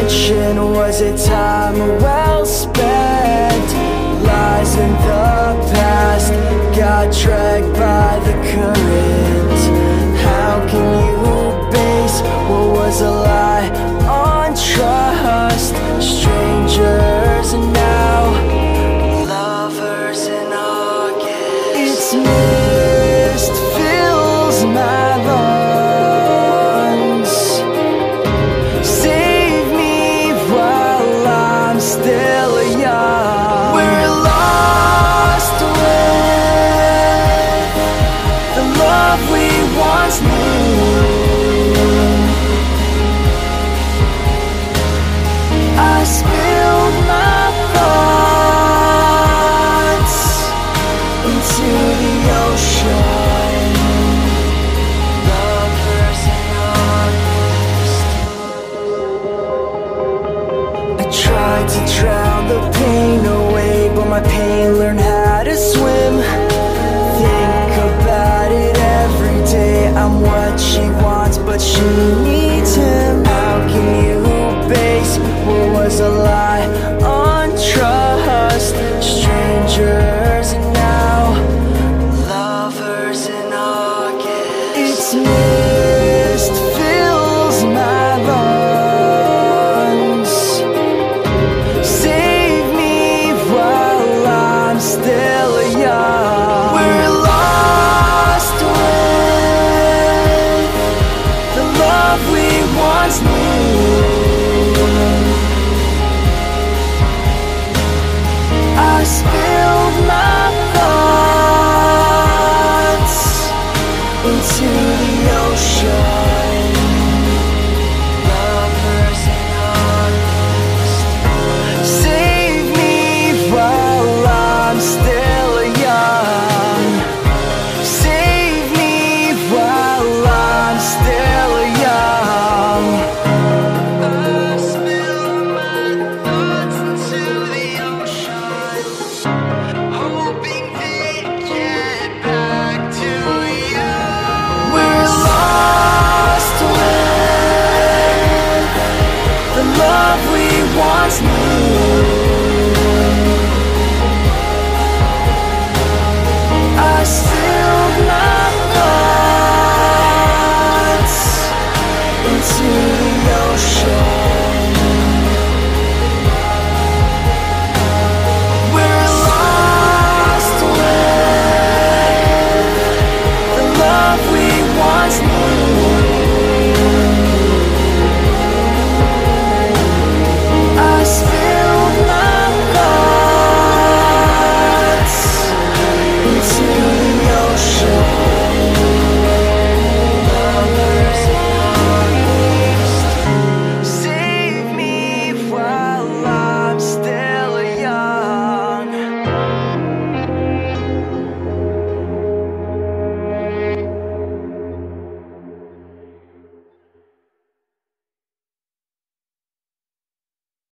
attention? Was it time well spent? Lies in the past got dragged by the current. How can you base what was a lie on trust? Strangers and now lovers in August. It's mist fills my lungs. Save me while I'm still young. We're lost with the love we once knew. I spilled my thoughts into the ocean. Lovers in August. I tried to drown the pain away, but my pain learned how to swim. Think about it every day. I'm what she wants, but she needs him. How can you base what was a lie on trust? Strangers and now lovers in August. It's mist fills my lungs. Save me while I'm still young. We're lost with the love we once knew. I spilled my thoughts into the ocean. Lovers in August. Save me while I'm still young. Save me while I'm still young. I spilled my thoughts into the ocean, hoping they get back to you. We're lost with the love we once knew.